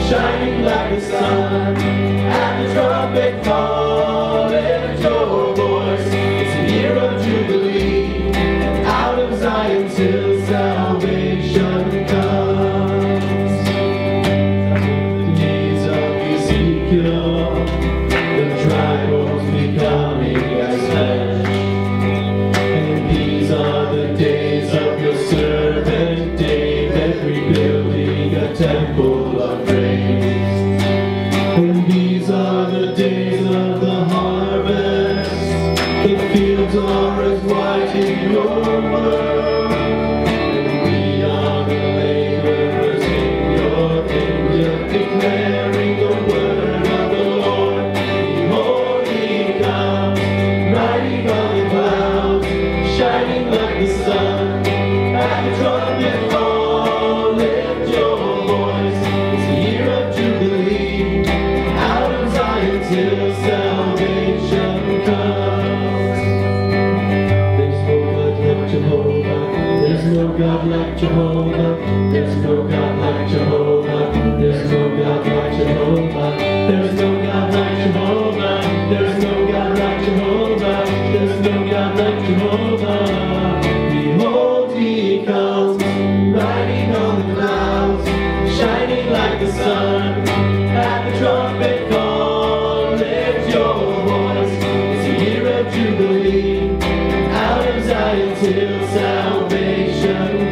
shining like the sun. At the trumpet call, lift your voice. It's a year of jubilee, out of Zion till salvation comes. The days of Ezekiel, the dry bones becoming as flesh. And these are the days of your servant David, rebuilding a temple of praise. And these are the days of the harvest, the fields are as white in your word. And we are the laborers in your vineyard, declaring the word of the Lord. Behold, he comes, riding on the clouds, shining like the sun. At the trumpet call, lift your voice. It's a year of jubilee, out of Zion till salvation comes. There's no God like Jehovah. There's no God like Jehovah. There's no God like Jehovah. There's no God like Jehovah. There's no God like Jehovah. There's no God like Jehovah. There's no God like Jehovah. Behold, he comes, riding on the clouds, shining like the sun. At the trumpet call, lift your voice. It's a year of jubilee, out of Zion till salvation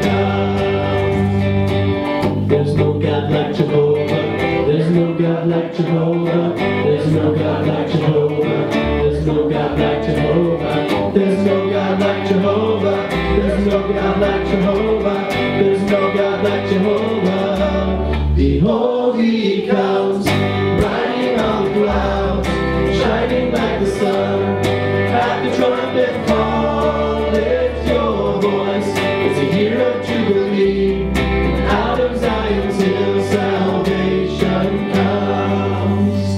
comes. There's no God like Jehovah. There's no God like Jehovah. There's no God like Jehovah. There's no God like Jehovah. There's no God like Jehovah. There's no God like Jehovah. There's no God like Jehovah. Behold, he comes, riding on the clouds, shining like the sun. At the trumpet call, lift your voice. It's a year of jubilee, out of Zion till salvation comes.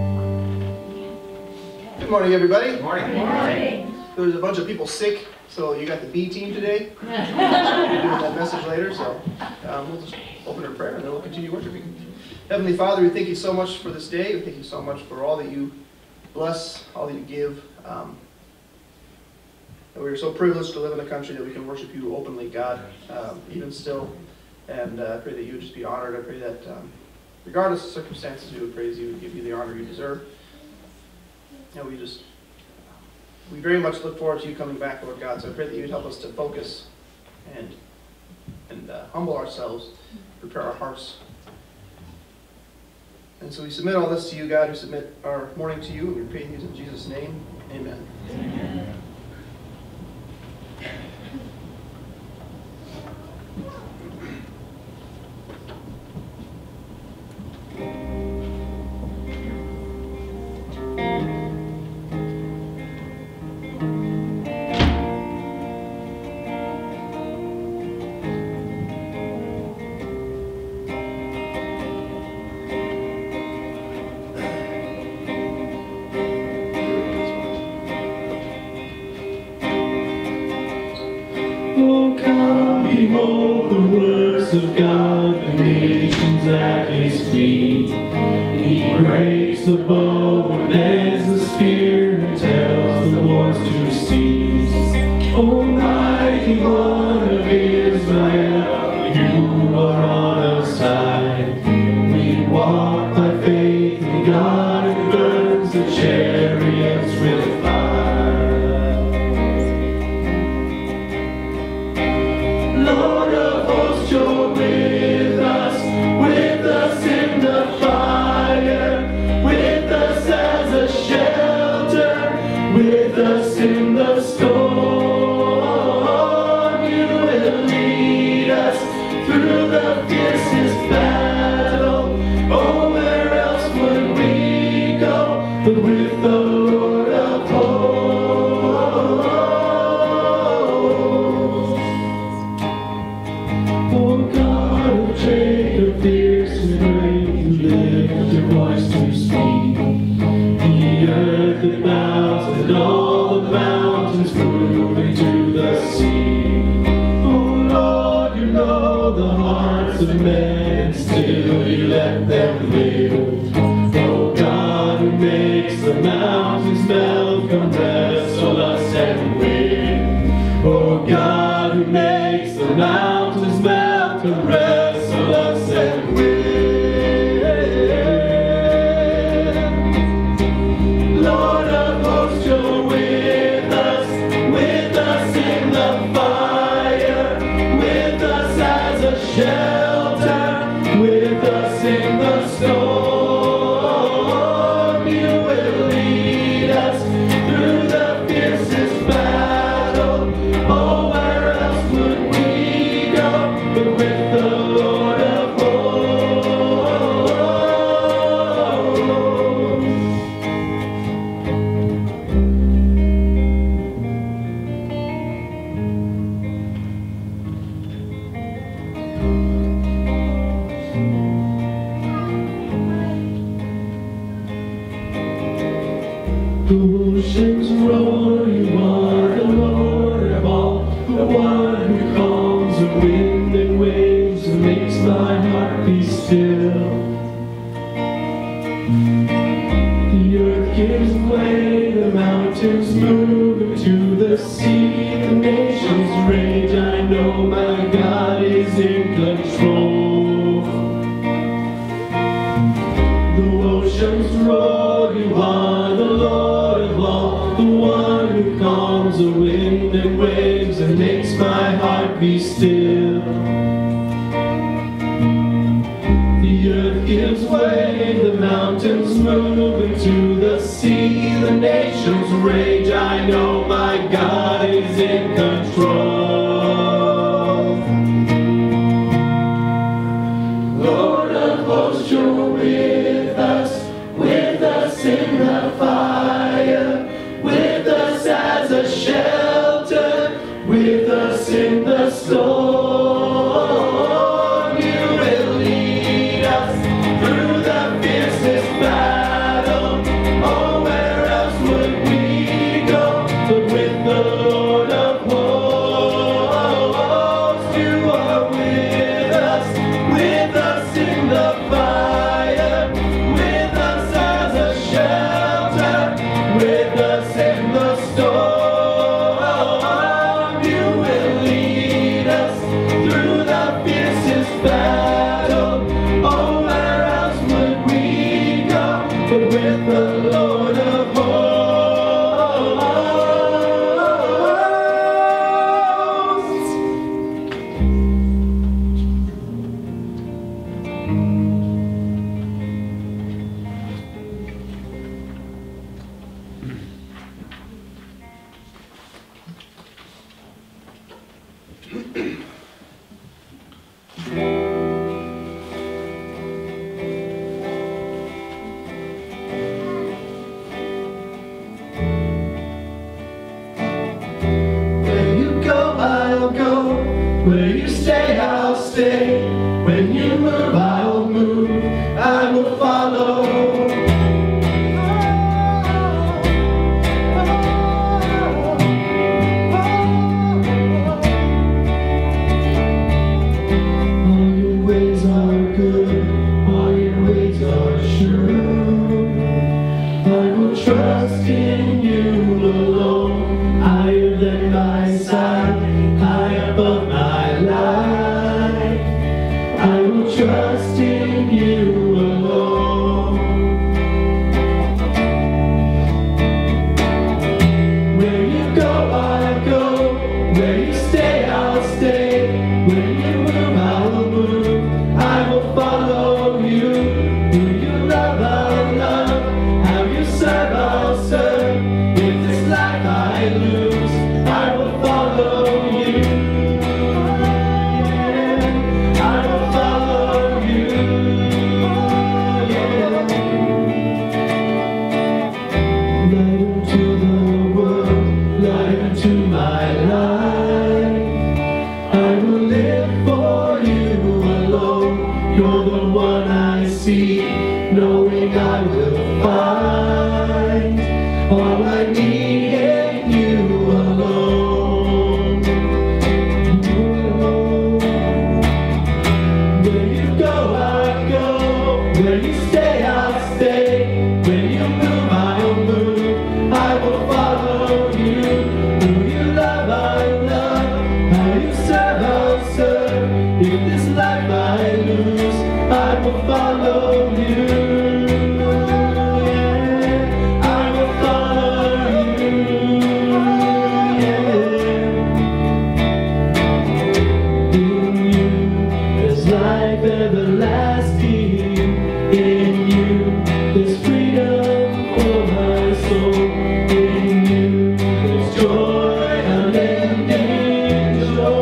Good morning, everybody. Good morning. Good morning. There's a bunch of people sick, so you got the B team today. We'll be doing that message later, so we'll just open in prayer and then we'll continue worshiping. Heavenly Father, we thank you so much for this day. We thank you so much for all that you bless, all that you give. And we are so privileged to live in a country that we can worship you openly, God, even still. And I pray that you would just be honored. I pray that regardless of circumstances, we would praise you and give you the honor you deserve. And we very much look forward to you coming back, Lord God. So I pray that you would help us to focus and humble ourselves, prepare our hearts. And so we submit all this to you, God. We submit our morning to you. And we pray these in Jesus' name. Amen. Amen. Behold the works of God, the nations at his feet. He breaks the bow and bends the spear and tells the wars to cease. Almighty One of Israel, you are on our side. We walk by faith in God and burns the chariots with fire. Lord of hosts, you're with us in the fire, with us dead, and still you let them live. Oh God, who makes the mountains melt, come wrestle us and win. Oh God, who makes the mountains melt, come wrestle us and win. Lord of hosts, you're with us in the fire, with us as a shelter, with us in the storm. You will lead us through the fiercest battle. Oh, where else would we go but with the Lord of hosts? The oceans roar, you are the Lord of all, the one who calms the wind and waves and makes my heart be still. The earth gives way, the mountains move into the sea, the nations rage. I know my God is in control. The oceans roar, you are the Lord of all, the one who calms the wind and waves and makes my heart be still. The earth gives way, the mountains move into the sea, the nations rage. I know my God is in control. Lord of hosts, you're with us in the fire, with us as a shelter, with us in the storm. You will lead us through the fiercest battle. Oh, where else would we go but with the Lord of hosts? You are with us in the fire, with us as a shelter, with us in the storm. You will lead us through the fiercest battle. Oh, where else would we go but with the Lord of hosts? Where you go, I'll go. Where you stay, I'll stay. When you move, I'll move. I will follow. All your ways are good. All your ways are sure. I will trust in you alone, higher than my side, high above my life. I will trust in you alone. Where you go, I'll go. Where you stay, I'll stay. When you move, I'll move. I will follow you. Who you love, I'll love. How you serve, I'll serve. If this life I lose, I will follow you. I will follow you. Light into the world, light into my life. I will live for you alone. You're the one I see, knowing I will find all I need in you alone. Where you go, I'll go. Where you stay, I'll stay. When you move, I'll move. I will follow you. Who you love, I love. How you serve, I'll serve. If this life I lose, I will follow you. Yeah, I will follow you. Yeah. In you, there's life everlasting. In you, there's freedom for my soul. In you, there's joy, unending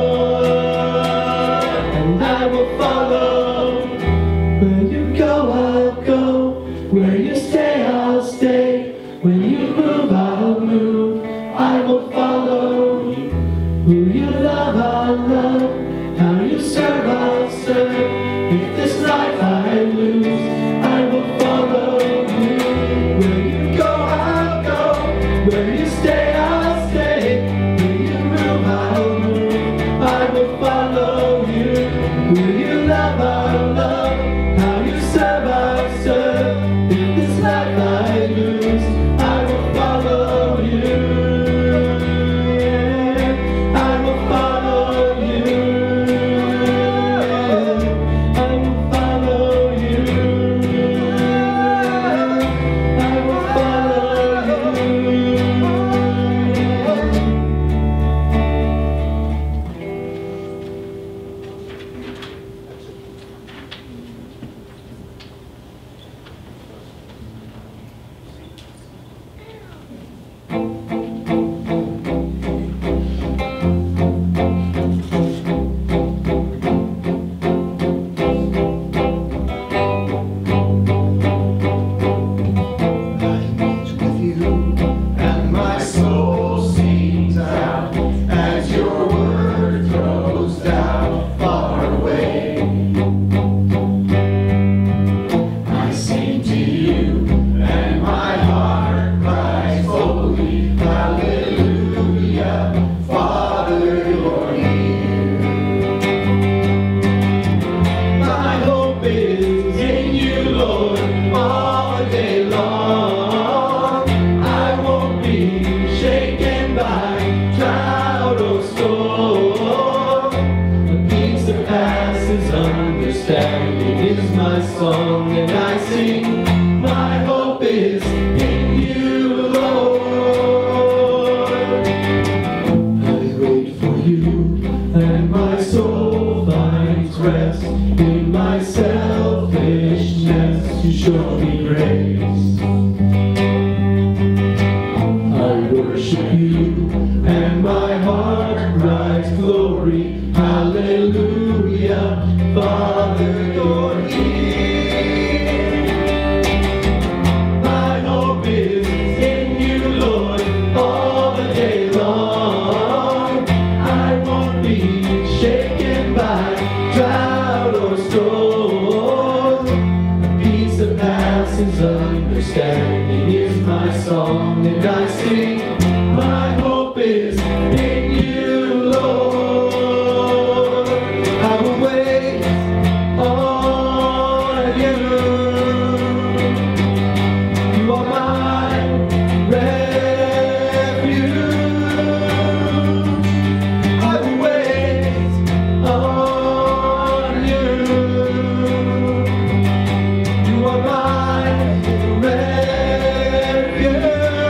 joy. And I will follow. Where you go, I'll go. Where you stay, I'll stay. When you move, I'll move. I will follow. Who you love, I'll love. How you serve, I'll serve. If this life I lose, I will follow you. Where you go, I'll go. Where you stay, I'll stay. When you move, I'll move. I will follow you. Who you love, I'll love. How you serve, I'll serve. If this life I lose, I will follow you. I will follow you. I will follow you. I will follow with you, and my soul sings out as your word throws down far away. I sing to you, and my heart cries, holy, hallelujah, Father, you're here. My hope is in you, Lord, all day long. I won't be shaken by cloud or storm. The peace that passes understanding is my song, and I sing. My hope is in you, Lord. I wait for you, and my soul finds rest in my selfishness. You show me grace. I worship you, and my heart cries glory. Hallelujah, Father, you're here. My hope is in you, Lord, all the day long. I won't be shaken by drought or storm. The peace that passes understanding is my song, and I sing. My hope is in you, Lord. I will wait on you. You are my refuge. I will wait on you. You are my refuge.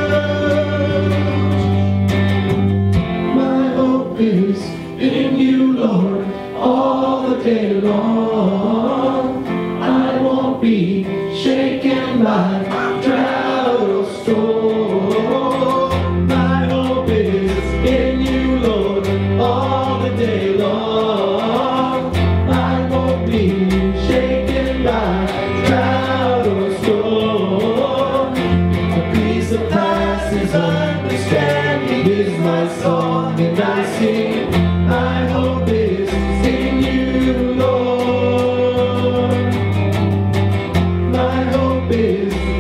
My hope is in you, Lord, all the day long. I won't be shaken by drought or storm. My hope is in you, Lord, all the day long. I won't be shaken by drought or storm. The peace that passes understanding is my song, and I sing. My hope is in you, Lord. My hope is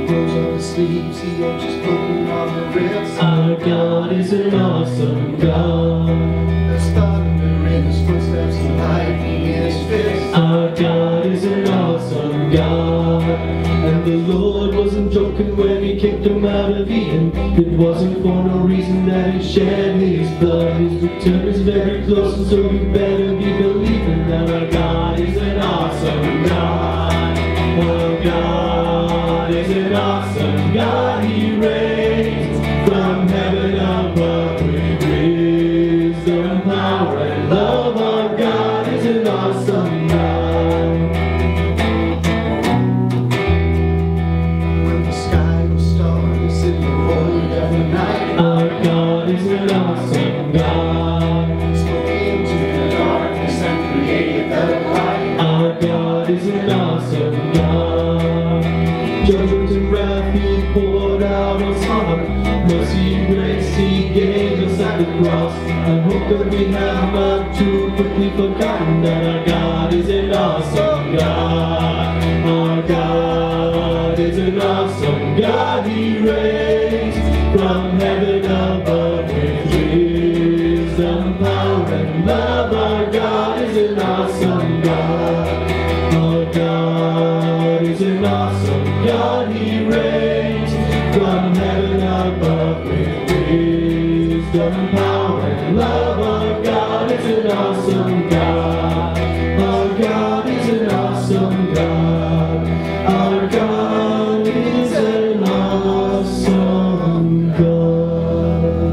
rolls up his sleeves, he ain't just putting on the ritz. Our God is an awesome God. There's thunder in his footsteps and lightning in his fist. Our God is an awesome God. And the Lord wasn't joking when he kicked him out of Eden. It wasn't for no reason that he shed his blood. His return is very close, and so you better be believing that our God is an awesome God. Our God is an awesome God. He reigns from heaven above with wisdom, power, and love. Our God is an awesome God. When the sky was starless in the void of the night, Our God is an awesome God. spoke into the darkness and created the light. Our God is an awesome God. Judgment and wrath he poured out on Sodom. Mercy and grace he gave us at the cross. I hope that we have not too quickly forgotten that our God is an awesome God. Our God is an awesome God. He reigns from heaven above with wisdom, power, and love. Our God is an awesome God. Our God is an awesome God. He reigns from heaven above with wisdom, power, and love. Our God is an awesome God. Our God is an awesome God. Our God is an awesome God.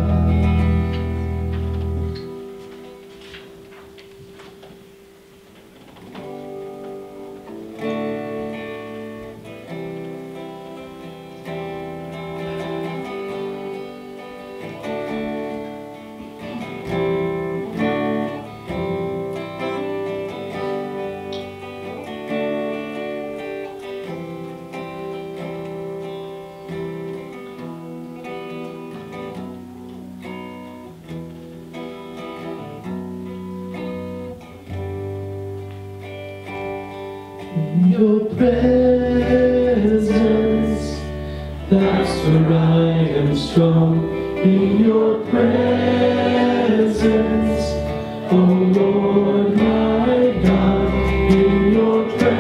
In your presence, that's where I am strong. In your presence, oh Lord my God. In your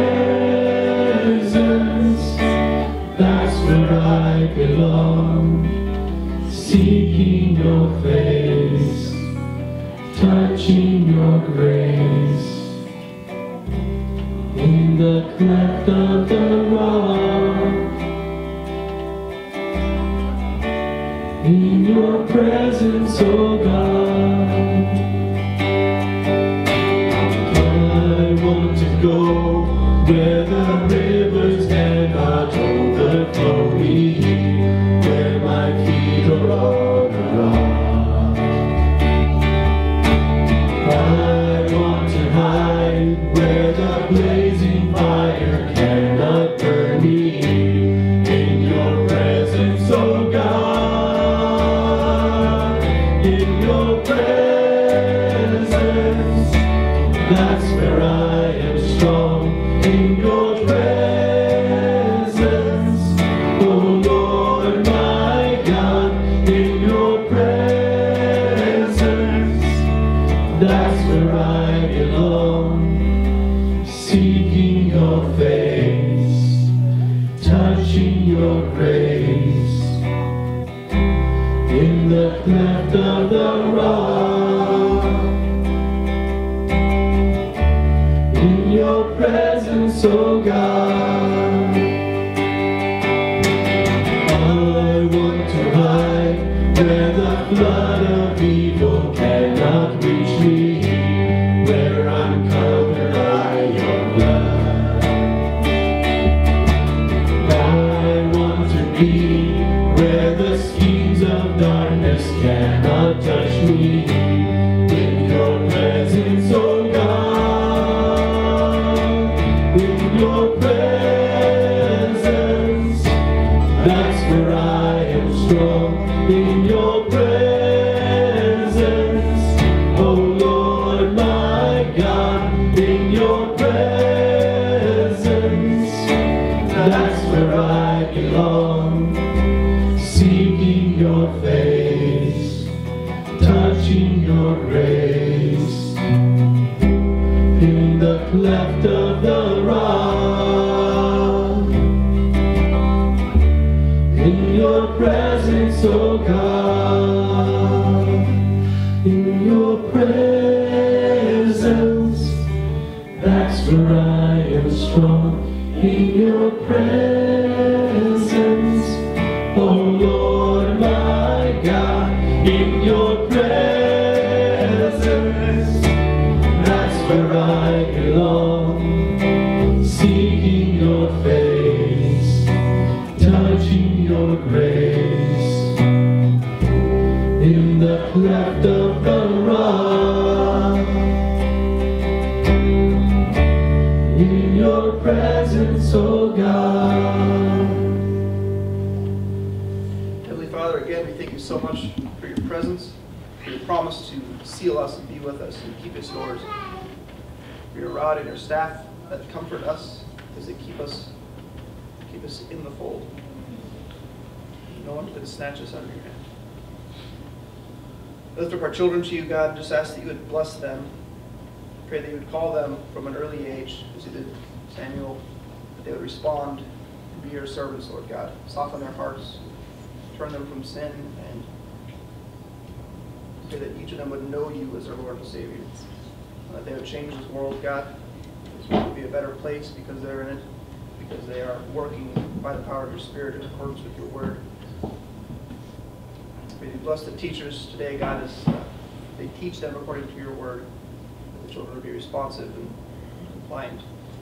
presence, that's where I belong. Seeking your face, touching your grace. In the cleft of the rock, in your presence, oh God, I want to go where the rivers cannot overflow me, where my feet are on the rock. I want to hide where the blazing fire cannot burn me. In your presence, oh God. In your presence, that's where I am strong. In your presence, oh Lord my God. In your presence, that's where I belong. Seeking your face, touching your grace. In the cleft of the rock, in your presence, oh God. I want to hide where the flood of evil cannot reach me, where I'm covered by your blood. I want to be where the schemes of darkness cannot touch me. In your presence, oh God. In your presence. where I belong, seeking your face, touching your grace, in the cleft of the rock, in your presence, oh God, in your presence, that's where I am strong. In your presence, oh Lord my God, in your presence, that's where I belong, seeking your face, touching your grace, in the cleft of the rock, in your presence, oh God. Heavenly Father, again, we thank you so much for your presence, for your promise to seal us and be with us and keep us yours, for your rod and your staff that comfort us as they keep us in the fold. No one can snatch us out of your hand. Lift up our children to you, God. Just ask that you would bless them. Pray that you would call them from an early age, as you did Samuel, that they would respond and be your servants, Lord God. Soften their hearts, turn them from sin, and pray that each of them would know you as their Lord and Savior. And that they would change this world, God. This world would be a better place because they're in it, because they are working by the power of your Spirit in accordance with your word. May you bless the teachers today, God, as they teach them according to your word. That the children will be responsive and compliant.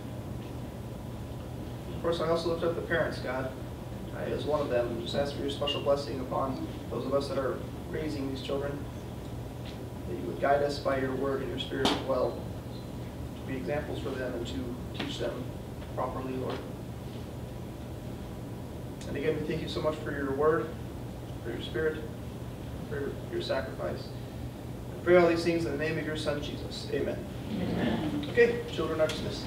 Of course, I also lift up the parents, God. I, as one of them, just ask for your special blessing upon those of us that are raising these children. That you would guide us by your word and your Spirit as well, to be examples for them and to teach them properly, Lord. And again, we thank you so much for your word, for your Spirit, for your sacrifice. I pray all these things in the name of your Son, Jesus. Amen. Amen. Okay, children are dismissed.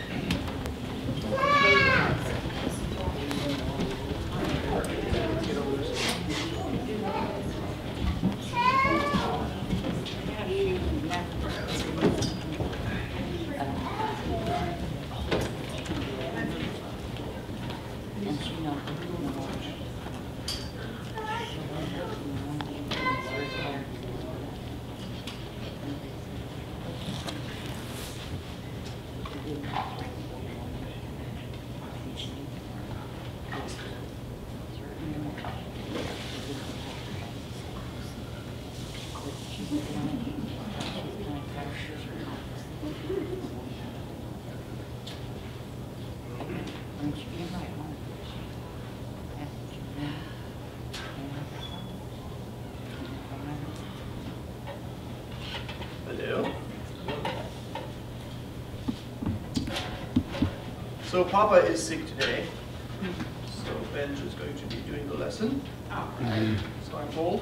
So Papa is sick today, so Benj is going to be doing the lesson. So I'm told.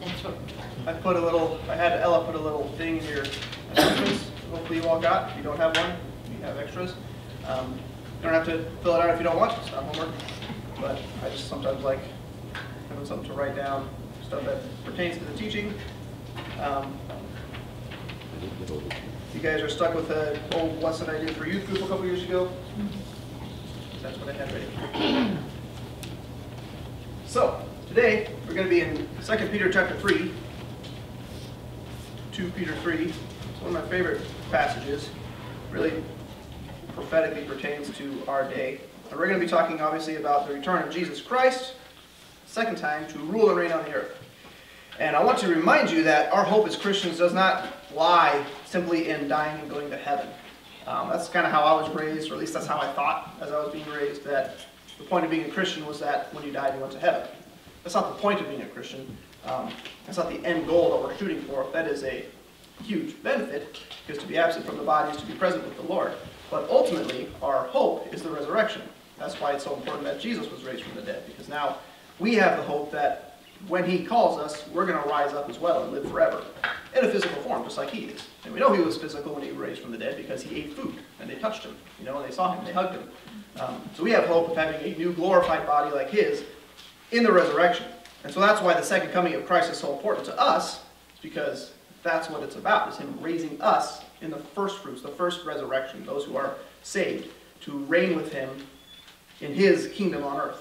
I had Ella put a little thing in your announcements. Hopefully you all got. If you don't have one, you have extras. You don't have to fill it out if you don't want. It's not homework. But I just sometimes like having something to write down, stuff that pertains to the teaching. You guys are stuck with an old lesson I did for youth group a couple years ago. That's what I had ready. So, today we're going to be in 2 Peter chapter 3. 2 Peter 3. It's one of my favorite passages. Really prophetically pertains to our day. And we're going to be talking obviously about the return of Jesus Christ, second time, to rule and reign on the earth. And I want to remind you that our hope as Christians does not lie simply in dying and going to heaven. That's kind of how I was raised, or at least that's how I thought as I was being raised, that the point of being a Christian was that when you died you went to heaven. That's not the point of being a Christian. That's not the end goal that we're shooting for. That is a huge benefit, because to be absent from the body is to be present with the Lord. But ultimately, our hope is the resurrection. That's why it's so important that Jesus was raised from the dead, because now we have the hope that when he calls us, we're going to rise up as well and live forever in a physical form, just like he is. And we know he was physical when he was raised from the dead because he ate food and they touched him, and they saw him, they hugged him. So we have hope of having a new glorified body like his in the resurrection. And so that's why the second coming of Christ is so important to us, because that's what it's about, is him raising us in the first fruits, the first resurrection, those who are saved, to reign with him in his kingdom on earth.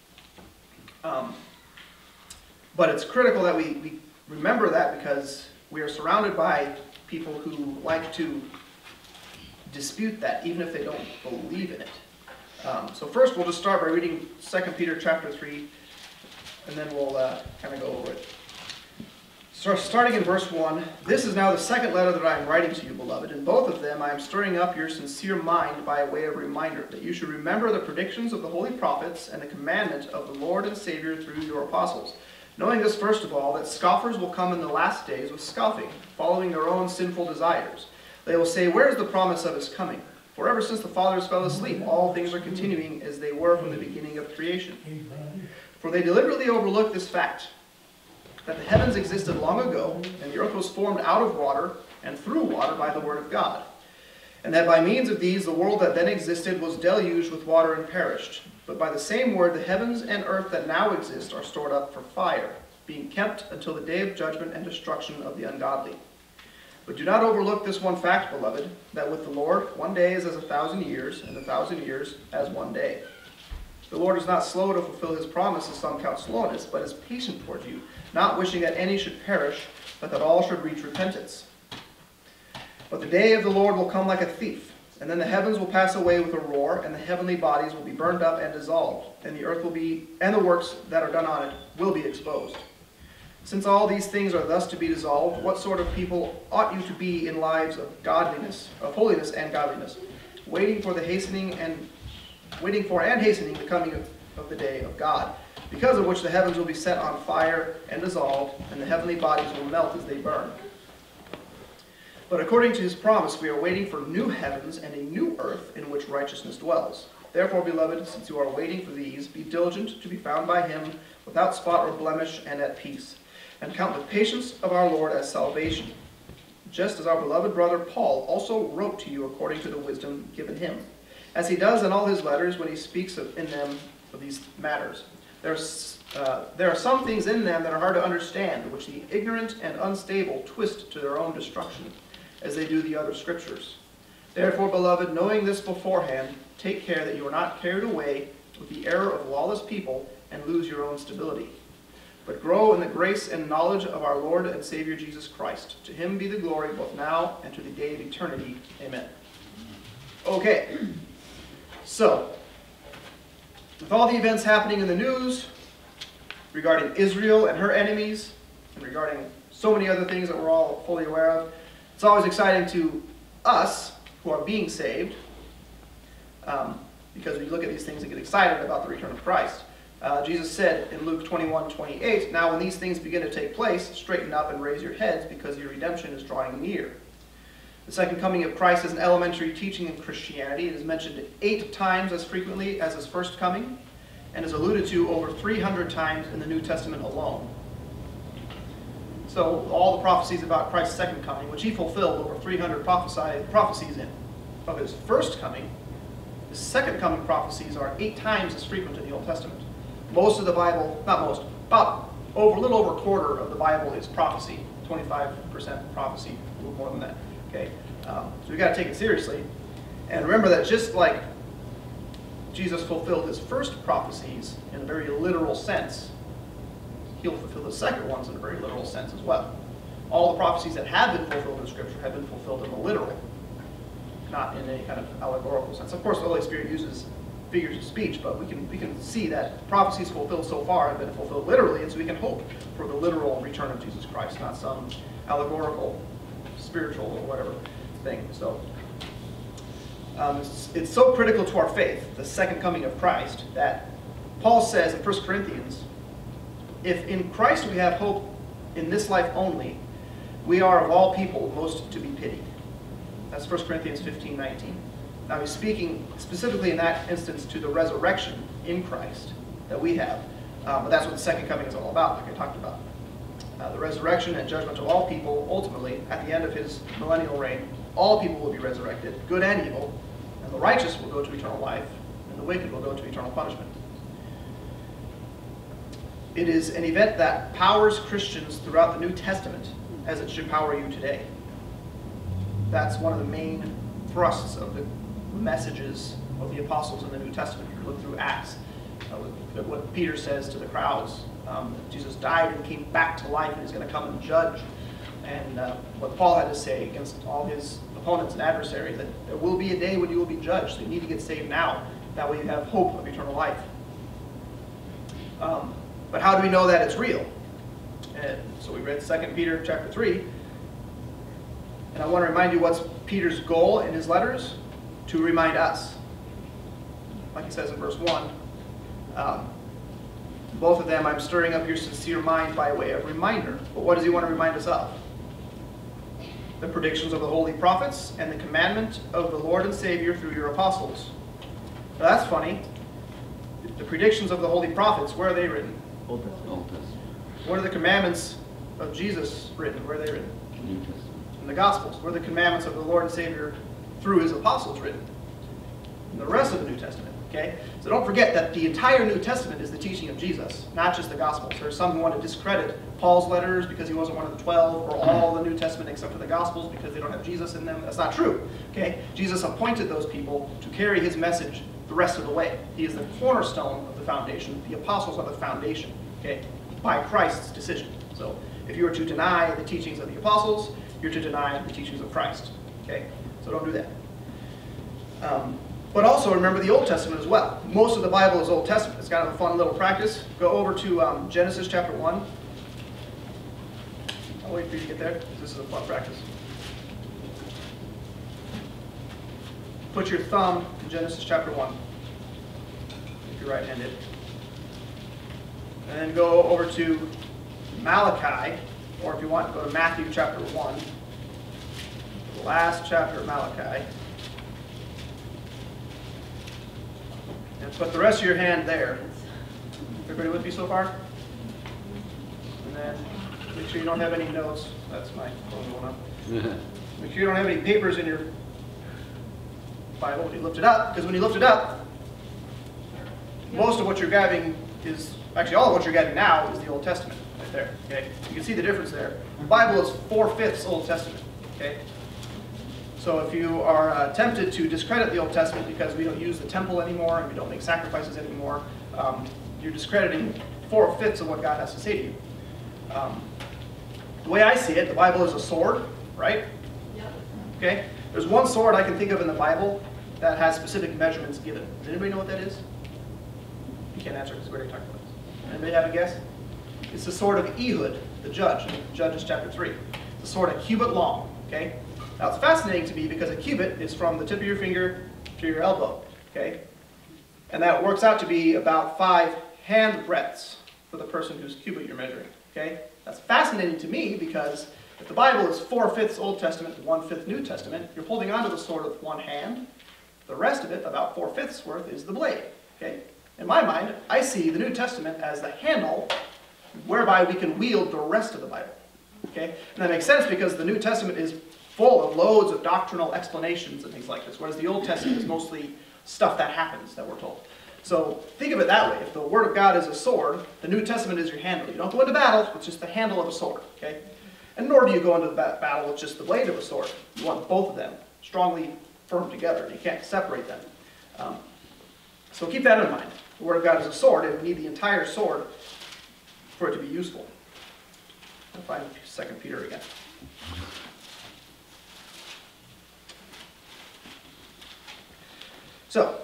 But it's critical that we remember that, because we are surrounded by people who like to dispute that, even if they don't believe in it. So first we'll just start by reading 2 Peter chapter 3, and then we'll kind of go over it. So starting in verse 1, "This is now the second letter that I am writing to you, beloved. In both of them I am stirring up your sincere mind by way of reminder, that you should remember the predictions of the holy prophets and the commandment of the Lord and Savior through your apostles. Knowing this, first of all, that scoffers will come in the last days with scoffing, following their own sinful desires. They will say, 'Where is the promise of his coming?' For ever since the fathers fell asleep, all things are continuing as they were from the beginning of creation. For they deliberately overlook this fact, that the heavens existed long ago, and the earth was formed out of water and through water by the word of God. And that by means of these the world that then existed was deluged with water and perished. But by the same word the heavens and earth that now exist are stored up for fire, being kept until the day of judgment and destruction of the ungodly. But do not overlook this one fact, beloved, that with the Lord 1 day is as 1,000 years, and 1,000 years as 1 day. The Lord is not slow to fulfill his promise, as some count slowness, but is patient towards you, not wishing that any should perish, but that all should reach repentance. But the day of the Lord will come like a thief, and then the heavens will pass away with a roar, and the heavenly bodies will be burned up and dissolved, and the earth will be, and the works that are done on it will be exposed. Since all these things are thus to be dissolved, what sort of people ought you to be in lives of godliness, of holiness and godliness, waiting for and hastening the coming of the day of God, because of which the heavens will be set on fire and dissolved, and the heavenly bodies will melt as they burn. But according to his promise, we are waiting for new heavens and a new earth in which righteousness dwells. Therefore, beloved, since you are waiting for these, be diligent to be found by him without spot or blemish and at peace, and count the patience of our Lord as salvation, just as our beloved brother Paul also wrote to you according to the wisdom given him, as he does in all his letters when he speaks in them of these matters. There are some things in them that are hard to understand, which the ignorant and unstable twist to their own destruction, as they do the other scriptures. Therefore, beloved, knowing this beforehand, take care that you are not carried away with the error of lawless people and lose your own stability, but grow in the grace and knowledge of our Lord and Savior Jesus Christ. To him be the glory both now and to the day of eternity. Amen." Okay, so with all the events happening in the news regarding Israel and her enemies, and regarding so many other things that we're all fully aware of, it's always exciting to us who are being saved, because we look at these things and get excited about the return of Christ. Jesus said in Luke 21:28, "Now when these things begin to take place, straighten up and raise your heads, because your redemption is drawing near." The second coming of Christ is an elementary teaching in Christianity. It is mentioned 8 times as frequently as his first coming, and is alluded to over 300 times in the New Testament alone. So all the prophecies about Christ's second coming, which he fulfilled over 300 prophecies in of his first coming, his second coming prophecies are 8 times as frequent in the Old Testament. Most of the Bible, not most, about a little over a quarter of the Bible is prophecy, 25% prophecy, a little more than that. Okay, so we got to take it seriously, and remember that just like Jesus fulfilled his first prophecies in a very literal sense, he'll fulfill the second ones in a very literal sense as well. All the prophecies that have been fulfilled in Scripture have been fulfilled in the literal, not in any kind of allegorical sense. Of course, the Holy Spirit uses figures of speech, but we can see that prophecies fulfilled so far have been fulfilled literally, and so we can hope for the literal return of Jesus Christ, not some allegorical, spiritual, or whatever thing. So it's so critical to our faith, the second coming of Christ, that Paul says in 1 Corinthians, if in Christ we have hope in this life only, we are of all people most to be pitied. That's 1 Corinthians 15:19. Now he's speaking specifically in that instance to the resurrection in Christ that we have. But that's what the second coming is all about, like I talked about. The resurrection and judgment of all people, ultimately, at the end of his millennial reign, all people will be resurrected, good and evil, and the righteous will go to eternal life, and the wicked will go to eternal punishment. It is an event that powers Christians throughout the New Testament, as it should power you today. That's one of the main thrusts of the messages of the apostles in the New Testament. You look through Acts, what Peter says to the crowds. Jesus died and came back to life and is going to come and judge. And what Paul had to say against all his opponents and adversaries, that there will be a day when you will be judged. So you need to get saved now. That way you have hope of eternal life. But how do we know that it's real? And so we read 2 Peter chapter 3. And I want to remind you what's Peter's goal in his letters? To remind us. Like he says in verse 1. Both of them, I'm stirring up your sincere mind by way of reminder. But what does he want to remind us of? The predictions of the holy prophets and the commandment of the Lord and Savior through your apostles. Now that's funny. The predictions of the holy prophets, where are they written? Old Testament. What are the commandments of Jesus written? Where are they written? New Testament. In the Gospels. Where are the commandments of the Lord and Savior through his apostles written? In the rest of the New Testament. Okay? So don't forget that the entire New Testament is the teaching of Jesus, not just the Gospels. There are some who want to discredit Paul's letters because he wasn't one of the 12, or all the New Testament except for the Gospels because they don't have Jesus in them. That's not true. Okay? Jesus appointed those people to carry his message the rest of the way. He is the cornerstone of the foundation. The apostles are the foundation, okay, by Christ's decision. So if you are to deny the teachings of the apostles, you're to deny the teachings of Christ. Okay? So don't do that. But also remember the Old Testament as well. Most of the Bible is Old Testament. It's kind of a fun little practice. Go over to Genesis chapter 1. I'll wait for you to get there, because this is a fun practice. Put your thumb in Genesis chapter 1, if you're right-handed. And then go over to Malachi, or if you want, go to Matthew chapter 1. The last chapter of Malachi. And put the rest of your hand there. Everybody with me so far? And then make sure you don't have any notes. That's my phone going up. Make sure you don't have any papers in your Bible when you lift it up, because when you lift it up, most of what you're grabbing is, actually all of what you're grabbing now is the Old Testament, right there. Okay, you can see the difference there. The Bible is 4/5 Old Testament. Okay, so if you are tempted to discredit the Old Testament because we don't use the temple anymore and we don't make sacrifices anymore, you're discrediting 4/5 of what God has to say to you. The way I see it, the Bible is a sword, right? Yep. Okay? There's one sword I can think of in the Bible that has specific measurements given. Does anybody know what that is? You can't answer because we already talked about this. Anybody have a guess? It's the sword of Ehud, the judge, in Judges chapter 3. It's a sword a cubit long. Okay? Now it's fascinating to me because a cubit is from the tip of your finger to your elbow. Okay? And that works out to be about 5 hand breadths for the person whose cubit you're measuring. Okay? That's fascinating to me because if the Bible is 4/5 Old Testament, 1/5 New Testament, you're holding onto the sword with one hand. The rest of it, about 4/5 worth, is the blade. Okay? In my mind, I see the New Testament as the handle whereby we can wield the rest of the Bible. Okay? And that makes sense because the New Testament is full of loads of doctrinal explanations and things like this, whereas the Old Testament is mostly stuff that happens, that we're told. So think of it that way. If the Word of God is a sword, the New Testament is your handle. You don't go into battle with just the handle of a sword. Okay? And nor do you go into the battle with just the blade of a sword. You want both of them strongly firm together. You can't separate them. So keep that in mind. The Word of God is a sword, and we need the entire sword for it to be useful. I'll find 2 Peter again. So,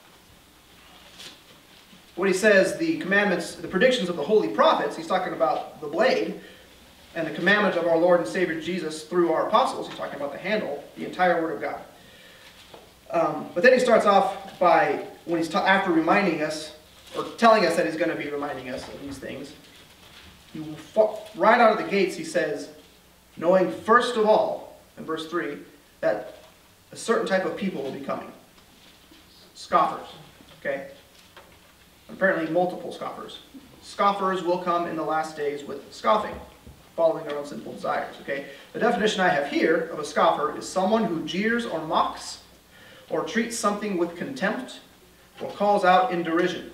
when he says the commandments, the predictions of the holy prophets, he's talking about the blade, and the commandment of our Lord and Savior Jesus through our apostles. He's talking about the handle, the entire Word of God. But then he starts off by, when he's after reminding us, or telling us that he's going to be reminding us of these things, right out of the gates he says, knowing first of all, in verse 3, that a certain type of people will be coming. Scoffers. Okay? Apparently multiple scoffers. Scoffers will come in the last days with scoffing, following their own sinful desires. Okay? The definition I have here of a scoffer is someone who jeers or mocks, or treats something with contempt, or calls out in derision.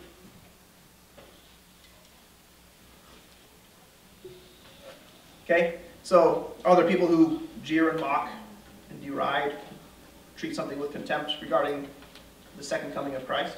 Okay? So, are there people who jeer and mock and deride, treat something with contempt regarding the second coming of Christ?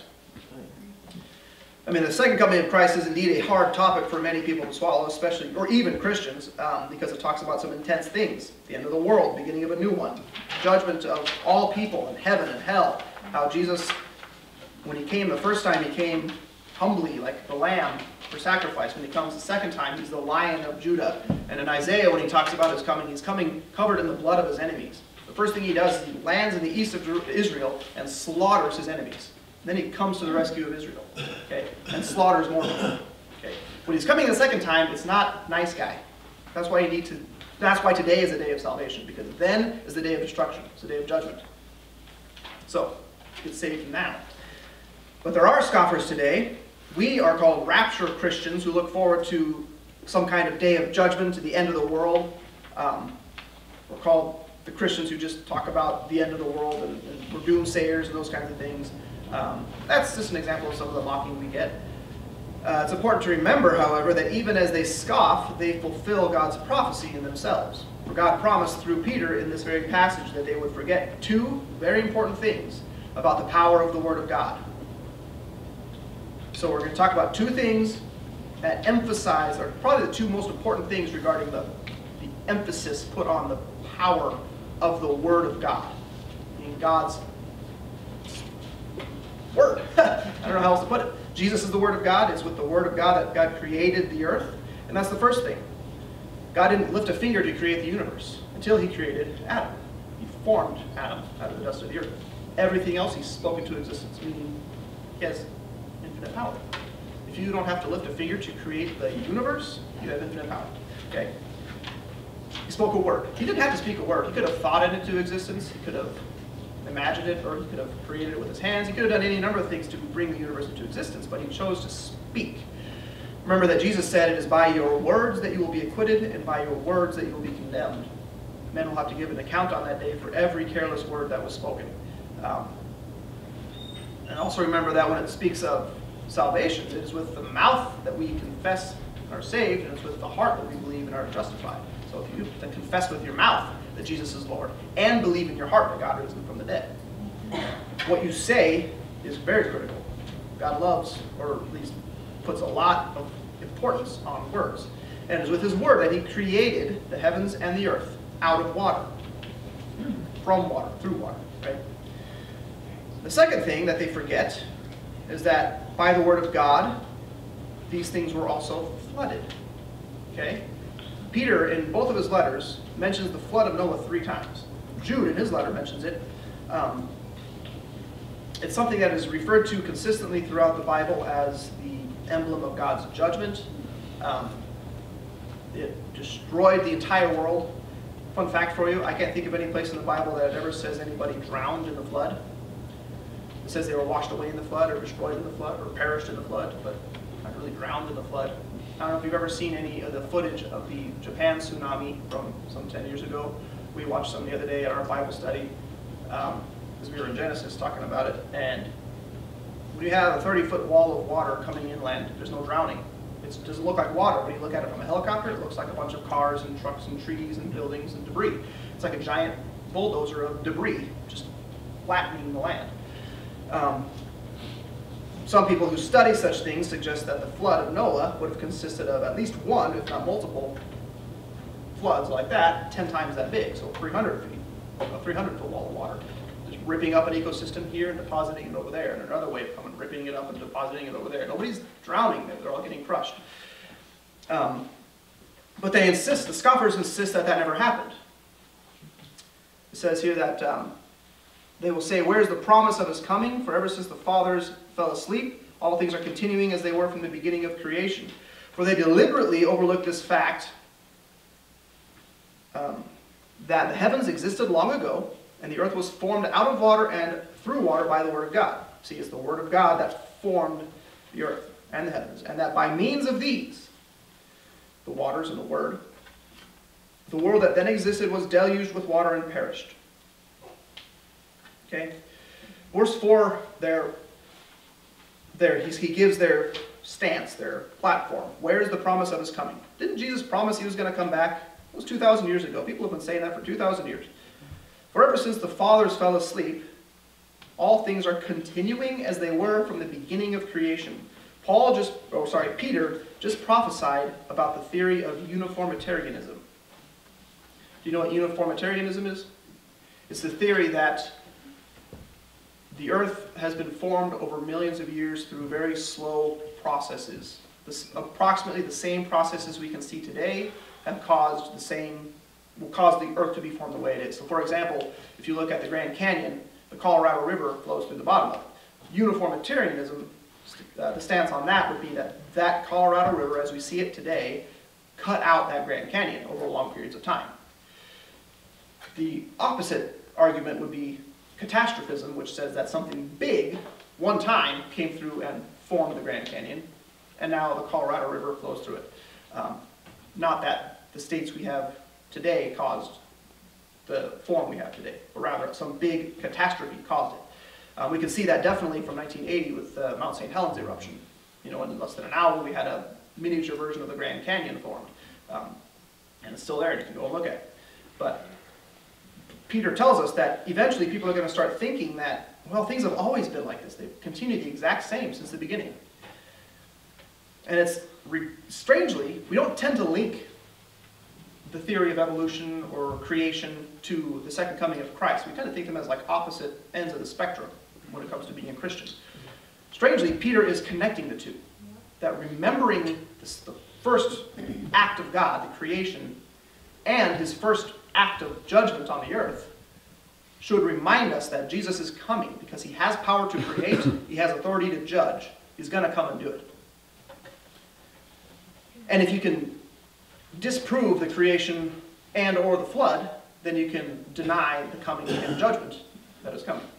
I mean, the second coming of Christ is indeed a hard topic for many people to swallow, especially, or even Christians, because it talks about some intense things. The end of the world, beginning of a new one, judgment of all people in heaven and hell. How Jesus, when he came the first time, he came humbly like the lamb for sacrifice. When he comes the second time, he's the Lion of Judah. And in Isaiah, when he talks about his coming, he's coming covered in the blood of his enemies. The first thing he does is he lands in the east of Israel and slaughters his enemies. Then he comes to the rescue of Israel, okay, and slaughters more people. Okay. When he's coming the second time, it's not nice guy. That's why you need to. That's why today is the day of salvation, because then is the day of destruction. It's the day of judgment. So get saved now. But there are scoffers today. We are called rapture Christians who look forward to some kind of day of judgment, to the end of the world. We're called the Christians who just talk about the end of the world and we're doomsayers and those kinds of things. That's just an example of some of the mocking we get. It's important to remember, however, that even as they scoff, they fulfill God's prophecy in themselves. For God promised through Peter in this very passage that they would forget two very important things about the power of the Word of God. So we're going to talk about two things that emphasize, or probably the two most important things regarding the emphasis put on the power of the Word of God. Meaning God's Word. I don't know how else to put it. Jesus is the Word of God. It's with the Word of God that God created the earth. And that's the first thing. God didn't lift a finger to create the universe until he created Adam. He formed Adam out of the dust of the earth. Everything else he spoke into existence, meaning he has infinite power. If you don't have to lift a finger to create the universe, you have infinite power. Okay? He spoke a word. He didn't have to speak a word. He could have thought it into existence. He could have imagined it, or he could have created it with his hands. He could have done any number of things to bring the universe into existence, but he chose to speak. Remember that Jesus said, "It is by your words that you will be acquitted, and by your words that you will be condemned." Men will have to give an account on that day for every careless word that was spoken. And also remember that when it speaks of salvation, it is with the mouth that we confess and are saved, and it's with the heart that we believe and are justified. So if you confess with your mouth that Jesus is Lord, and believe in your heart that God rose him from the dead, what you say is very critical. God loves, or at least puts a lot of importance on words. And it is with his word that he created the heavens and the earth out of water, from water, through water, right? The second thing that they forget is that by the word of God, these things were also flooded. Okay? Peter, in both of his letters, mentions the flood of Noah 3 times. Jude, in his letter, mentions it. It's something that is referred to consistently throughout the Bible as the emblem of God's judgment. It destroyed the entire world. Fun fact for you, I can't think of any place in the Bible that it ever says anybody drowned in the flood. It says they were washed away in the flood, or destroyed in the flood, or perished in the flood, but not really drowned in the flood. I don't know if you've ever seen any of the footage of the Japan tsunami from some 10 years ago. We watched some the other day at our Bible study, because we were in Genesis talking about it. And when you have a 30-foot wall of water coming inland, there's no drowning. It doesn't look like water. When you look at it from a helicopter, it looks like a bunch of cars and trucks and trees and buildings and debris. It's like a giant bulldozer of debris, just flattening the land. Some people who study such things suggest that the flood of Noah would have consisted of at least one, if not multiple, floods like that, 10 times that big, so 300 feet, a 300-foot wall of water. Just ripping up an ecosystem here and depositing it over there, and another wave coming, ripping it up and depositing it over there. Nobody's drowning there, they're all getting crushed. But they insist, the scoffers insist that that never happened. It says here that they will say, "Where is the promise of his coming? For ever since the fathers fell asleep, all things are continuing as they were from the beginning of creation." For they deliberately overlook this fact that the heavens existed long ago, and the earth was formed out of water and through water by the word of God. See, it's the word of God that formed the earth and the heavens, and that by means of these, the waters and the word, the world that then existed was deluged with water and perished. Okay? Verse 4 there he gives their stance, their platform. Where is the promise of his coming? Didn't Jesus promise he was going to come back? It was 2,000 years ago. People have been saying that for 2,000 years. For ever since the fathers fell asleep, all things are continuing as they were from the beginning of creation. Peter just prophesied about the theory of uniformitarianism. Do you know what uniformitarianism is? It's the theory that the earth has been formed over millions of years through very slow processes. Approximately the same processes we can see today have caused will cause the earth to be formed the way it is. So for example, if you look at the Grand Canyon, the Colorado River flows through the bottom of it. Uniformitarianism, the stance on that would be that Colorado River, as we see it today, cut out that Grand Canyon over long periods of time. The opposite argument would be catastrophism, which says that something big, one time, came through and formed the Grand Canyon, and now the Colorado River flows through it. Not that the states we have today caused the form we have today, but rather some big catastrophe caused it. We can see that definitely from 1980 with Mount St. Helens eruption. In less than an hour we had a miniature version of the Grand Canyon formed. And it's still there and you can go and look at it. But Peter tells us that eventually people are going to start thinking that, well, things have always been like this. They've continued the exact same since the beginning. And it's strangely, we don't tend to link the theory of evolution or creation to the second coming of Christ. We tend to think of them as like opposite ends of the spectrum when it comes to being a Christian. Strangely, Peter is connecting the two. That remembering the first act of God, the creation, and his first act of judgment on the earth should remind us that Jesus is coming because he has power to create, he has authority to judge. He's going to come and do it. And if you can disprove the creation and or the flood, then you can deny the coming and judgment that is coming.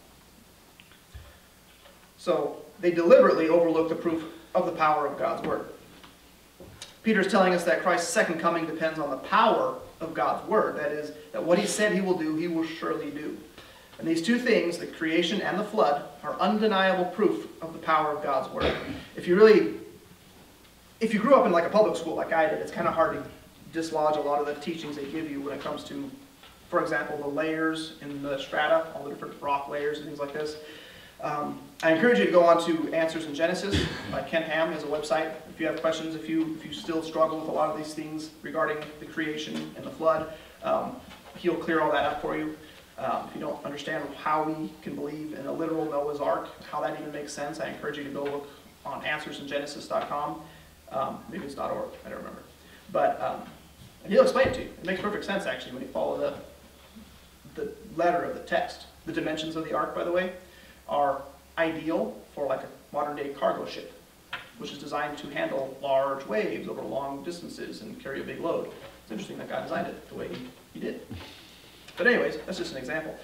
So they deliberately overlook the proof of the power of God's word. Peter's telling us that Christ's second coming depends on the power of God's word. That is, that what he said he will do, he will surely do. And these two things, the creation and the flood, are undeniable proof of the power of God's word. If you grew up in like a public school like I did, it's kind of hard to dislodge a lot of the teachings they give you when it comes to, for example, the layers in the strata, all the different rock layers and things like this. I encourage you to go on to Answers in Genesis by Ken Ham. He has a website. If you have questions, if you still struggle with a lot of these things regarding the creation and the flood, he'll clear all that up for you. If you don't understand how we can believe in a literal Noah's Ark, how that even makes sense, I encourage you to go look on AnswersInGenesis.com. Maybe it's .org, I don't remember. But and he'll explain it to you. It makes perfect sense, actually, when you follow the letter of the text. The dimensions of the ark, by the way, are ideal for like a modern-day cargo ship, which is designed to handle large waves over long distances and carry a big load. It's interesting that God designed it the way he did. But anyways, that's just an example.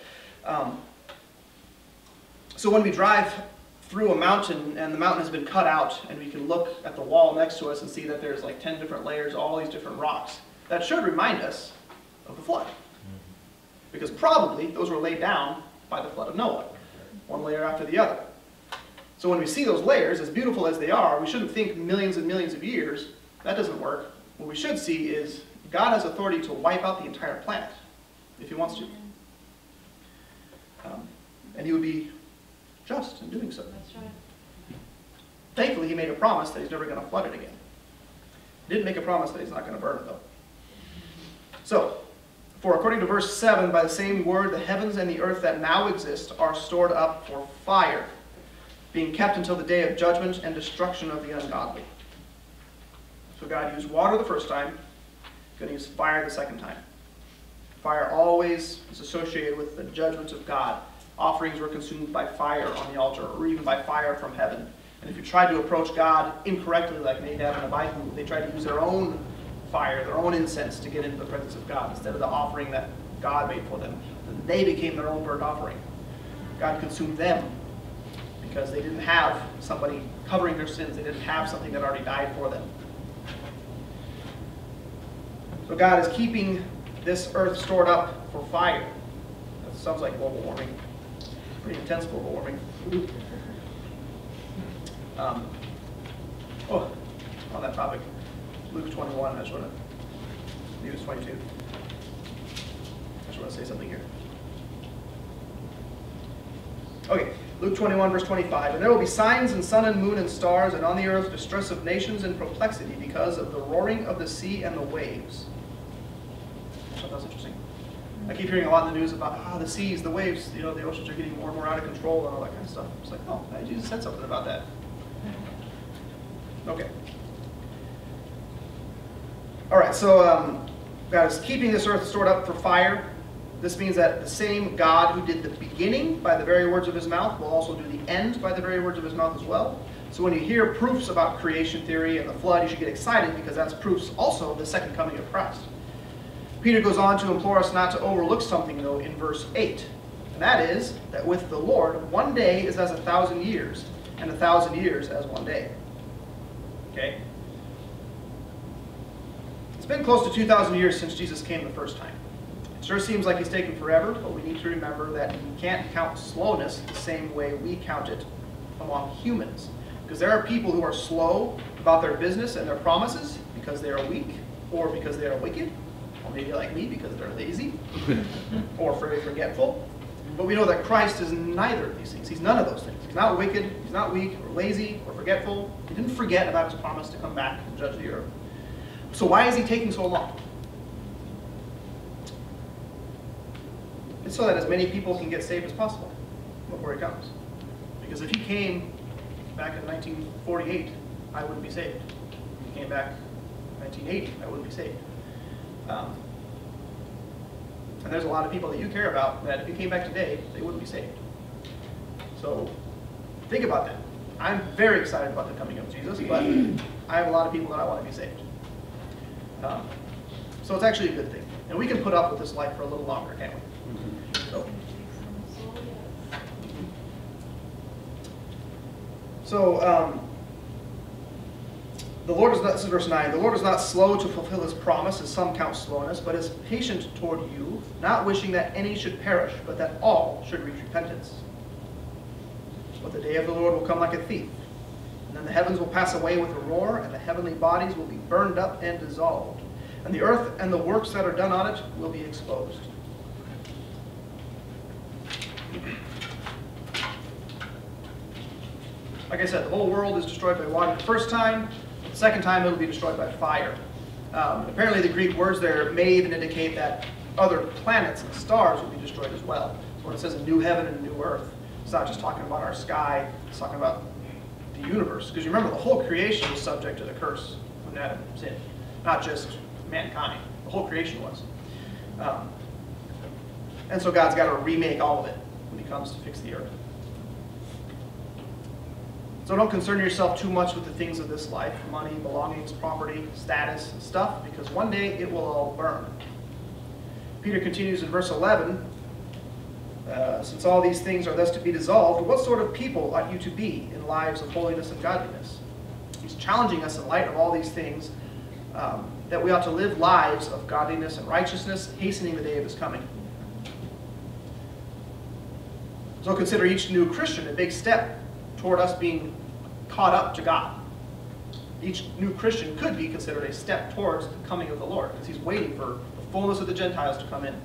So when we drive through a mountain and the mountain has been cut out and we can look at the wall next to us and see that there's like 10 different layers, all these different rocks, that should remind us of the flood. Because probably those were laid down by the flood of Noah, one layer after the other. So when we see those layers, as beautiful as they are, we shouldn't think millions and millions of years. That doesn't work. What we should see is God has authority to wipe out the entire planet if he wants to. And he would be just in doing so. That's right. Thankfully, he made a promise that he's never going to flood it again. He didn't make a promise that he's not going to burn it, though. So, for according to verse 7, by the same word, the heavens and the earth that now exist are stored up for fire, being kept until the day of judgment and destruction of the ungodly. So God used water the first time, going to use fire the second time. Fire always is associated with the judgment of God. Offerings were consumed by fire on the altar, or even by fire from heaven. And if you tried to approach God incorrectly, like Nadab and Abihu, they tried to use their own fire, their own incense to get into the presence of God, instead of the offering that God made for them. And they became their own burnt offering. God consumed them because they didn't have somebody covering their sins. They didn't have something that already died for them. So God is keeping this earth stored up for fire. That sounds like global warming. Pretty intense global warming. On that topic, Luke 21, I just want to, maybe it's 22. I just want to say something here. Okay, Luke 21, verse 25. And there will be signs in sun and moon and stars, and on the earth distress of nations and perplexity because of the roaring of the sea and the waves. I thought that was interesting. I keep hearing a lot in the news about the seas, the waves, the oceans are getting more and more out of control and all that kind of stuff. It's like, oh, Jesus said something about that. Okay. All right, so God is keeping this earth stored up for fire. This means that the same God who did the beginning by the very words of his mouth will also do the end by the very words of his mouth as well. So when you hear proofs about creation theory and the flood, you should get excited because that's proofs also of the second coming of Christ. Peter goes on to implore us not to overlook something, though, in verse 8. And that is that with the Lord, one day is as 1,000 years, and 1,000 years as one day. Okay? It's been close to 2,000 years since Jesus came the first time. It sure seems like he's taken forever, but we need to remember that we can't count slowness the same way we count it among humans. Because there are people who are slow about their business and their promises because they are weak, or because they are wicked, or maybe like me because they're lazy, or very forgetful. But we know that Christ is neither of these things. He's none of those things. He's not wicked, he's not weak, or lazy, or forgetful. He didn't forget about his promise to come back and judge the earth. So why is he taking so long? It's so that as many people can get saved as possible before he comes. Because if he came back in 1948, I wouldn't be saved. If he came back in 1980, I wouldn't be saved. And there's a lot of people that you care about that if he came back today, they wouldn't be saved. So think about that. I'm very excited about the coming of Jesus, but I have a lot of people that I want to be saved. So it's actually a good thing. And we can put up with this life for a little longer, can't we? So the Lord is not, this is verse 9, the Lord is not slow to fulfill his promise, as some count slowness, but is patient toward you, not wishing that any should perish, but that all should reach repentance. But the day of the Lord will come like a thief, and then the heavens will pass away with a roar, and the heavenly bodies will be burned up and dissolved, and the earth and the works that are done on it will be exposed. Like I said, the whole world is destroyed by water the first time. The second time, it will be destroyed by fire. Apparently, the Greek words there may even indicate that other planets and stars will be destroyed as well. So when it says a new heaven and a new earth, it's not just talking about our sky. It's talking about the universe. Because you remember, the whole creation was subject to the curse when Adam sinned. Not just mankind. The whole creation was. And so God's got to remake all of it when he comes to fix the earth. So don't concern yourself too much with the things of this life, money, belongings, property, status, and stuff, because one day it will all burn. Peter continues in verse 11, since all these things are thus to be dissolved, what sort of people ought you to be in lives of holiness and godliness? He's challenging us in light of all these things, that we ought to live lives of godliness and righteousness, hastening the day of his coming. So consider each new Christian a big step toward us being caught up to God. Each new Christian could be considered a step towards the coming of the Lord, because he's waiting for the fullness of the Gentiles to come in.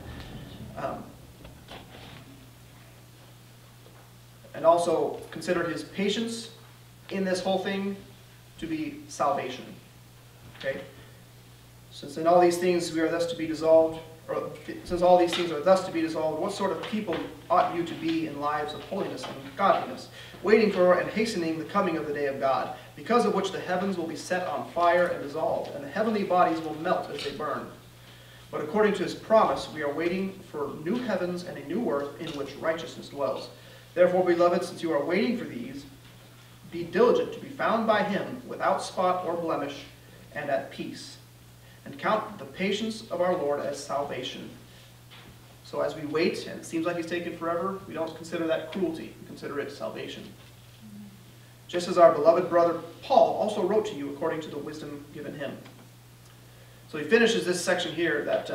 And also consider his patience in this whole thing to be salvation. Okay? Since in all these things we are thus to be dissolved, or since all these things are thus to be dissolved, what sort of people ought you to be in lives of holiness and godliness, waiting for and hastening the coming of the day of God, because of which the heavens will be set on fire and dissolved, and the heavenly bodies will melt as they burn. But according to his promise, we are waiting for new heavens and a new earth in which righteousness dwells. Therefore, beloved, since you are waiting for these, be diligent to be found by him without spot or blemish and at peace, and count the patience of our Lord as salvation. So as we wait, and it seems like he's taken forever, we don't consider that cruelty. We consider it salvation. Just as our beloved brother Paul also wrote to you according to the wisdom given him. So he finishes this section here that...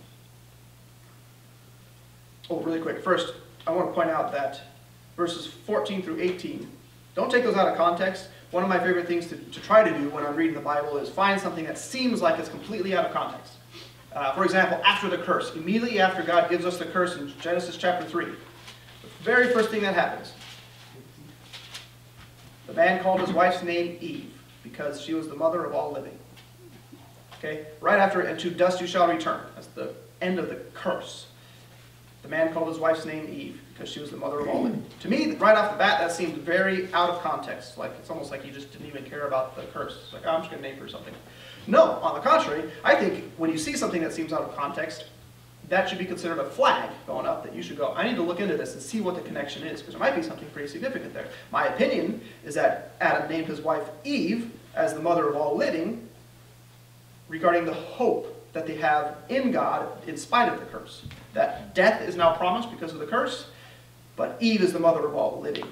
really quick. First, I want to point out that verses 14 through 18, don't take those out of context. one of my favorite things to try to do when I'm reading the Bible is find something that seems like it's completely out of context. For example, after the curse, immediately after God gives us the curse in Genesis chapter 3, the very first thing that happens, the man called his wife's name Eve, because she was the mother of all living. Okay? Right after, and to dust you shall return. That's the end of the curse. The man called his wife's name Eve, because she was the mother of all living. To me, right off the bat, that seemed very out of context. Like, it's almost like he just didn't even care about the curse. It's like, oh, I'm just going to name her something. No, on the contrary, I think when you see something that seems out of context, that should be considered a flag going up that you should go, I need to look into this and see what the connection is, because there might be something pretty significant there. My opinion is that Adam named his wife Eve as the mother of all living, regarding the hope that they have in God in spite of the curse. That death is now promised because of the curse, but Eve is the mother of all living.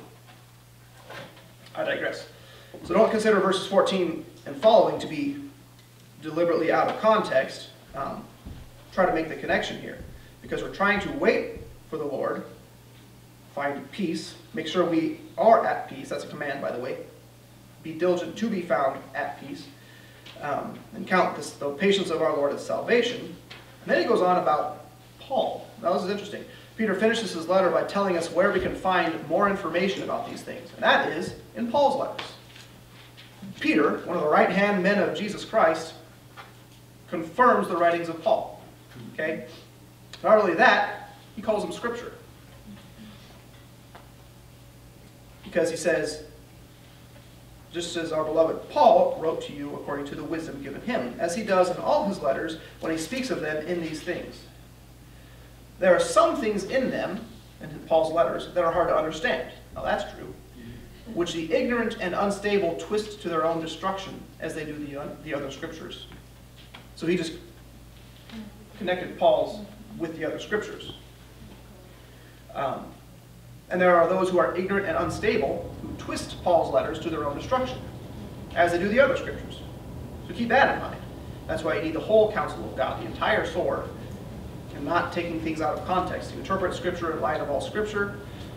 I digress. So don't consider verses 14 and following to be deliberately out of context. Try to make the connection here, because we're trying to wait for the Lord, find peace, make sure we are at peace. That's a command, by the way. Be diligent to be found at peace, and count the patience of our Lord as salvation. And then he goes on about Paul. Now this is interesting. Peter finishes his letter by telling us where we can find more information about these things, and that is in Paul's letters. Peter, one of the right-hand men of Jesus Christ, confirms the writings of Paul. Okay? Not only that, he calls them Scripture. Because he says, just as our beloved Paul wrote to you according to the wisdom given him, as he does in all his letters when he speaks of them in these things. There are some things in them, in Paul's letters, that are hard to understand. Now that's true. Which the ignorant and unstable twist to their own destruction, as they do the other Scriptures. So he just connected Paul's with the other Scriptures. And there are those who are ignorant and unstable who twist Paul's letters to their own destruction, as they do the other Scriptures. So keep that in mind. That's why you need the whole counsel of God, the entire sword, and not taking things out of context. You interpret Scripture in light of all Scripture.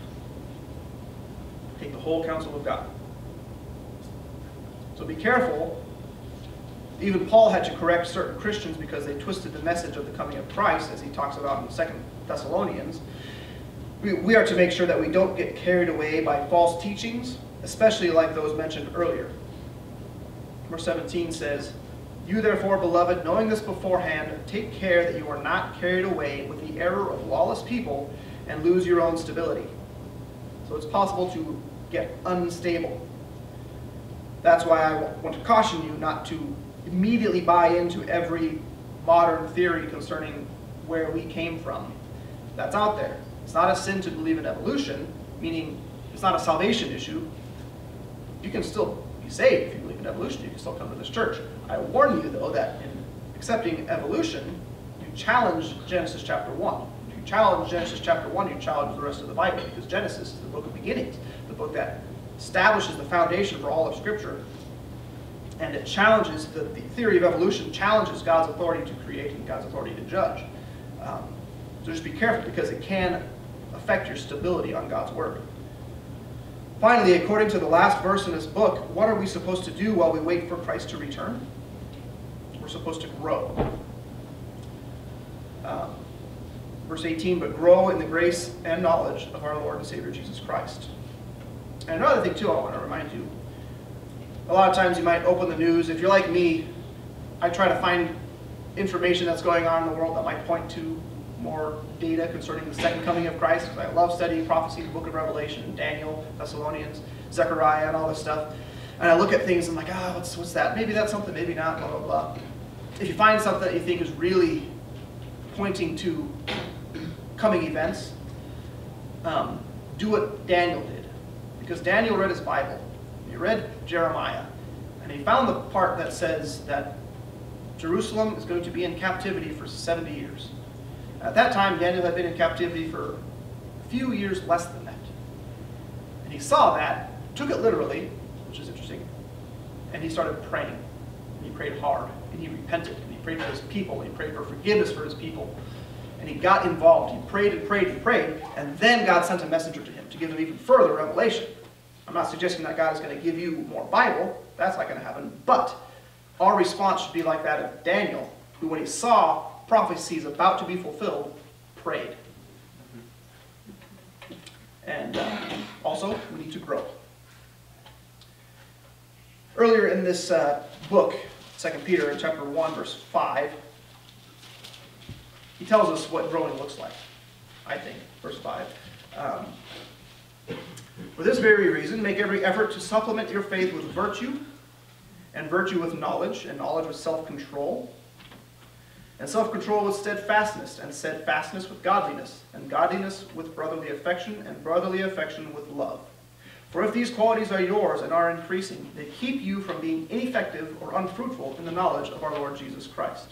Take the whole counsel of God. So be careful. Even Paul had to correct certain Christians because they twisted the message of the coming of Christ, as he talks about in 2 Thessalonians. We are to make sure that we don't get carried away by false teachings, especially like those mentioned earlier. Verse 17 says, You therefore, beloved, knowing this beforehand, take care that you are not carried away with the error of lawless people and lose your own stability. So it's possible to get unstable. That's why I want to caution you not to immediately buy into every modern theory concerning where we came from. That's out there. It's not a sin to believe in evolution, meaning it's not a salvation issue. You can still be saved if you believe in evolution. You can still come to this church. I warn you, though, that in accepting evolution, you challenge Genesis chapter 1. If you challenge Genesis chapter 1, you challenge the rest of the Bible, because Genesis is the book of beginnings, the book that establishes the foundation for all of Scripture. And it challenges, the theory of evolution challenges God's authority to create and God's authority to judge. So just be careful, because it can affect your stability on God's Word. Finally, according to the last verse in this book, what are we supposed to do while we wait for Christ to return? We're supposed to grow. Verse 18, but grow in the grace and knowledge of our Lord and Savior Jesus Christ. And another thing, too, I want to remind you. A lot of times you might open the news. If you're like me, I try to find information that's going on in the world that might point to more data concerning the second coming of Christ, because I love studying prophecy, the book of Revelation, Daniel, Thessalonians, Zechariah, and all this stuff. And I look at things and I'm like, what's that? Maybe that's something, maybe not, blah, blah, blah. If you find something that you think is really pointing to coming events, do what Daniel did. Because Daniel read his Bible. He read Jeremiah. And he found the part that says that Jerusalem is going to be in captivity for 70 years. At that time, Daniel had been in captivity for a few years less than that. And he saw that, took it literally, which is interesting, and he started praying. And he prayed hard, and he repented, and he prayed for his people, and he prayed for forgiveness for his people. And he got involved. He prayed and prayed and prayed, and then God sent a messenger to him to give him even further revelation. I'm not suggesting that God is going to give you more Bible. That's not going to happen. But our response should be like that of Daniel, who when he saw prophecies about to be fulfilled, prayed. And also, we need to grow. Earlier in this book, 2 Peter, in chapter 1, verse 5, he tells us what growing looks like, I think, verse 5. For this very reason, make every effort to supplement your faith with virtue, and virtue with knowledge, and knowledge with self-control, and self-control with steadfastness, and steadfastness with godliness, and godliness with brotherly affection, and brotherly affection with love. For if these qualities are yours and are increasing, they keep you from being ineffective or unfruitful in the knowledge of our Lord Jesus Christ.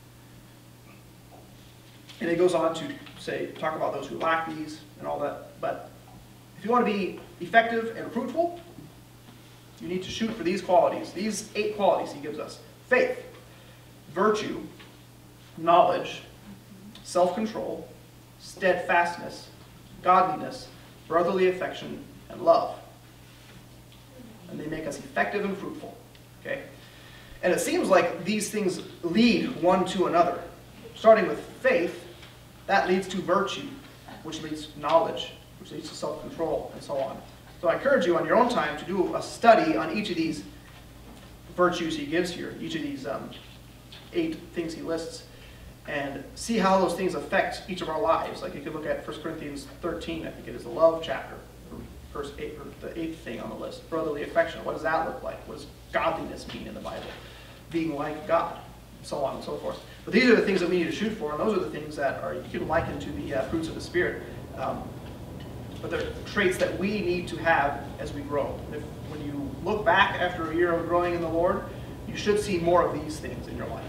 And it goes on to talk about those who lack these and all that. But if you want to be effective and fruitful, you need to shoot for these qualities, these 8 qualities he gives us. Faith, virtue, knowledge, self-control, steadfastness, godliness, brotherly affection, and love. And they make us effective and fruitful. Okay? And it seems like these things lead one to another. Starting with faith, that leads to virtue, which leads to knowledge, which leads to self-control, and so on. So I encourage you on your own time to do a study on each of these virtues he gives here, each of these 8 things he lists, and see how those things affect each of our lives. Like you could look at 1 Corinthians 13, I think it is the love chapter, verse 8, or the 8th thing on the list. Brotherly affection, what does that look like? What does godliness mean in the Bible? Being like God, so on and so forth. But these are the things that we need to shoot for, and those are the things that are, you can liken to the fruits of the Spirit. But they're traits that we need to have as we grow. When you look back after a year of growing in the Lord, you should see more of these things in your life.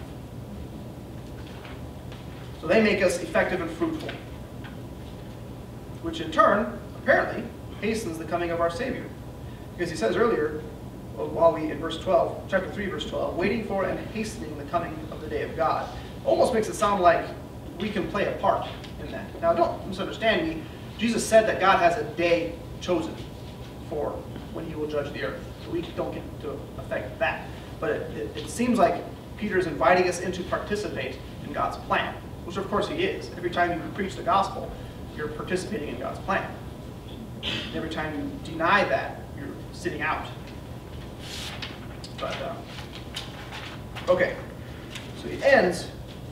So they make us effective and fruitful, which in turn, apparently, hastens the coming of our Savior. Because he says earlier, while we, in verse 12, chapter 3, verse 12, waiting for and hastening the coming of the day of God. Almost makes it sound like we can play a part in that. Now, don't misunderstand me. Jesus said that God has a day chosen for when he will judge the earth. So we don't get to affect that. But it seems like Peter is inviting us in to participate in God's plan, which of course he is. Every time you preach the gospel, you're participating in God's plan. Every time you deny that, you're sitting out. But, okay. So he ends,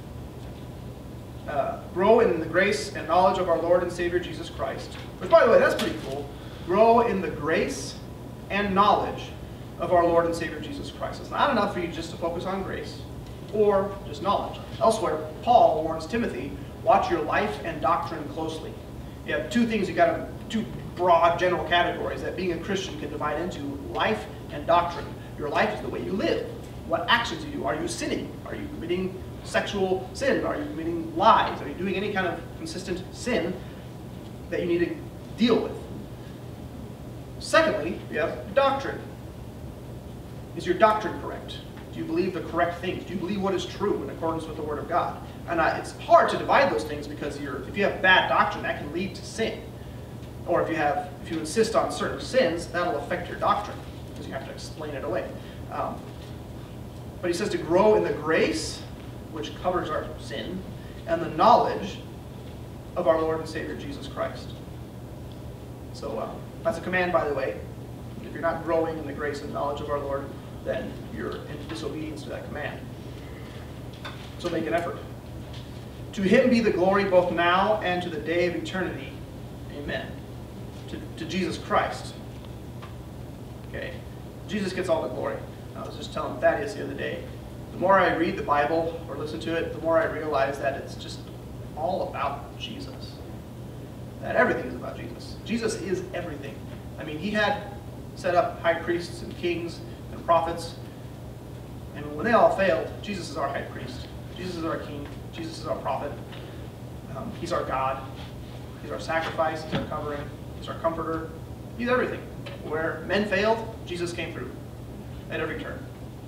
grow in the grace and knowledge of our Lord and Savior Jesus Christ. Which, by the way, that's pretty cool. Grow in the grace and knowledge of our Lord and Savior Jesus Christ. It's not enough for you just to focus on grace or just knowledge. Elsewhere, Paul warns Timothy, watch your life and doctrine closely. You have 2 things, two broad general categories that being a Christian can divide into: life and doctrine. Your life is the way you live. What actions you do. Are you sinning? Are you committing sexual sin? Are you committing lies? Are you doing any kind of consistent sin that you need to deal with? Secondly, you have doctrine. Is your doctrine correct? Do you believe the correct things? Do you believe what is true in accordance with the Word of God? And it's hard to divide those things because if you have bad doctrine, that can lead to sin. Or if you insist on certain sins, that'll affect your doctrine because you have to explain it away. But he says to grow in the grace, which covers our sin, and the knowledge of our Lord and Savior Jesus Christ. So that's a command, by the way. If you're not growing in the grace and knowledge of our Lord, then you're in disobedience to that command. So make an effort. To him be the glory both now and to the day of eternity. Amen. To Jesus Christ. Okay. Jesus gets all the glory. I was just telling Thaddeus the other day, the more I read the Bible or listen to it, the more I realize that it's just all about Jesus. That everything is about Jesus. Jesus is everything. I mean, he had set up high priests and kings and prophets, and when they all failed, Jesus is our high priest. Jesus is our king. Jesus is our prophet. He's our God. He's our sacrifice. He's our covering. He's our comforter. He's everything. Where men failed, Jesus came through at every turn.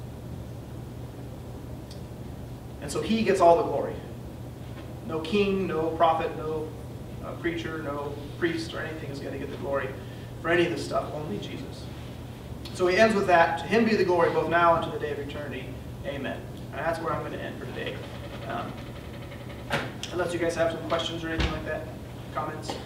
And so he gets all the glory. No king, no prophet, no preacher, no priest or anything is going to get the glory. for any of this stuff, only Jesus. So he ends with that. To him be the glory both now and to the day of eternity. Amen. And that's where I'm going to end for today. Unless you guys have some questions or anything like that, comments.